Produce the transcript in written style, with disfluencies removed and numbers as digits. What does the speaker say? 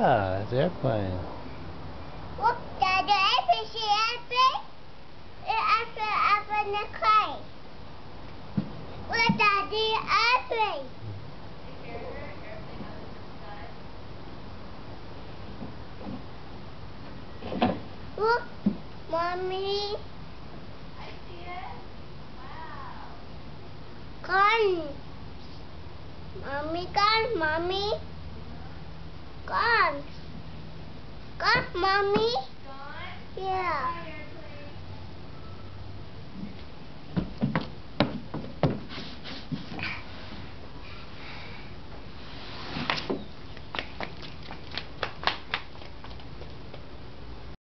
Yeah, it's an airplane. Look, Dad, the airplane, see airplane? The airplane up in the clay. Look, Dad, the airplane. Look, Mommy. I see it. Wow. Gone. Mommy, gone, Mommy. Gone. Gone, Mommy. Gone? Yeah.